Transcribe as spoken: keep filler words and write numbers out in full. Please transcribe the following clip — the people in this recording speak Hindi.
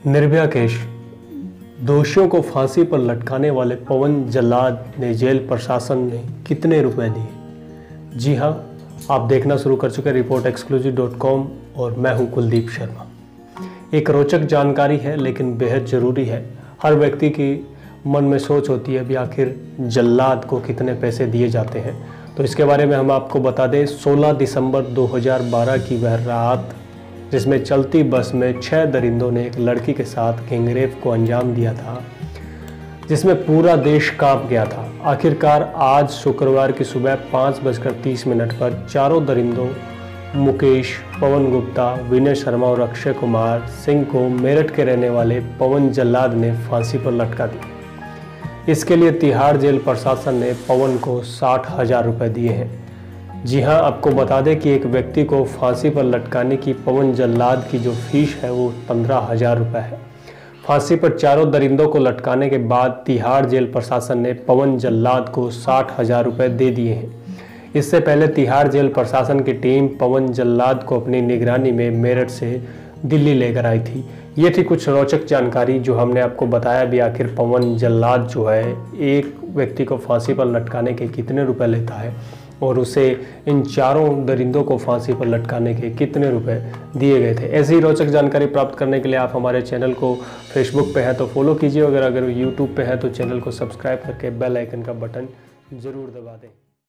निर्भया केस दोषियों को फांसी पर लटकाने वाले पवन जल्लाद ने जेल प्रशासन ने कितने रुपए दिए? जी हां, आप देखना शुरू कर चुके हैं रिपोर्ट एक्सक्लूसिव डॉट कॉम और मैं हूं कुलदीप शर्मा। एक रोचक जानकारी है लेकिन बेहद ज़रूरी है। हर व्यक्ति की मन में सोच होती है भी आखिर जल्लाद को कितने पैसे दिए जाते हैं, तो इसके बारे में हम आपको बता दें। सोलह दिसंबर दो हज़ार बारह की वह रात जिसमें चलती बस में छह दरिंदों ने एक लड़की के साथ गैंगरेप को अंजाम दिया था, जिसमें पूरा देश कांप गया था। आखिरकार आज शुक्रवार की सुबह पाँच बजकर तीस मिनट पर चारों दरिंदों मुकेश, पवन गुप्ता, विनय शर्मा और अक्षय कुमार सिंह को मेरठ के रहने वाले पवन जल्लाद ने फांसी पर लटका दिया। इसके लिए तिहाड़ जेल प्रशासन ने पवन को साठ हजार रुपये दिए हैं। जी हां, आपको बता दें कि एक व्यक्ति को फांसी पर लटकाने की पवन जल्लाद की जो फीस है वो पंद्रह हजार रुपये है। फांसी पर चारों दरिंदों को लटकाने के बाद तिहाड़ जेल प्रशासन ने पवन जल्लाद को साठ हजार रुपये दे दिए हैं। इससे पहले तिहाड़ जेल प्रशासन की टीम पवन जल्लाद को अपनी निगरानी में मेरठ से दिल्ली लेकर आई थी। ये थी कुछ रोचक जानकारी जो हमने आपको बताया भी आखिर पवन जल्लाद जो है एक व्यक्ति को फांसी पर लटकाने के कितने रुपए लेता है और उसे इन चारों दरिंदों को फांसी पर लटकाने के कितने रुपए दिए गए थे। ऐसी रोचक जानकारी प्राप्त करने के लिए आप हमारे चैनल को फेसबुक पे है तो फॉलो कीजिए, अगर अगर यूट्यूब पे है तो चैनल को सब्सक्राइब करके बेल आइकन का बटन ज़रूर दबा दें।